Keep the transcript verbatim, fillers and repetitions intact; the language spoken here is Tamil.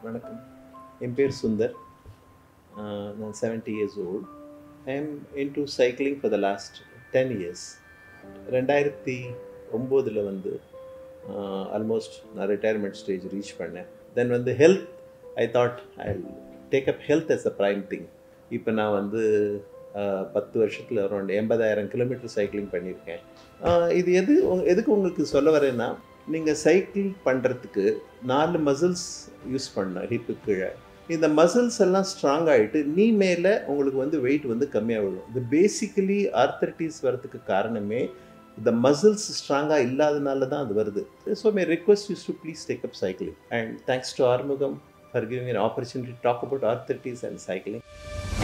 வணக்கம். என் பேர் சுந்தர். நான் seventy years old. I am into cycling for the last ten years. ரெண்டாயிரத்தி ஒம்போதில் வந்து ஆல்மோஸ்ட் நான் ரிட்டையர்மெண்ட் ஸ்டேஜ் ரீச் பண்ணேன். தென் வந்து health I thought I take up health as a prime thing. இப்போ நான் வந்து பத்து வருஷத்தில் அரௌண்ட் எண்பதாயிரம் கிலோமீட்டர் சைக்கிளிங் பண்ணியிருக்கேன். இது எது எதுக்கு உங்களுக்கு சொல்ல வரேன்னா, நீங்கள் சைக்கிள் பண்ணுறதுக்கு நாலு மசில்ஸ் யூஸ் பண்ண ஹிப்பு கீழே. இந்த மசில்ஸ் எல்லாம் ஸ்ட்ராங் ஆகிட்டு நீ மேலே உங்களுக்கு வந்து வெயிட் வந்து கம்மியாக விடும். இது பேசிக்கலி ஆர்த்ரைட்டிஸ் வரதுக்கு காரணமே இந்த மசில்ஸ் ஸ்ட்ராங்காக இல்லாதனால தான் அது வருது. So my request use to please take up cycling. And thanks to Arumugam for giving an opportunity to talk about arthritis and cycling.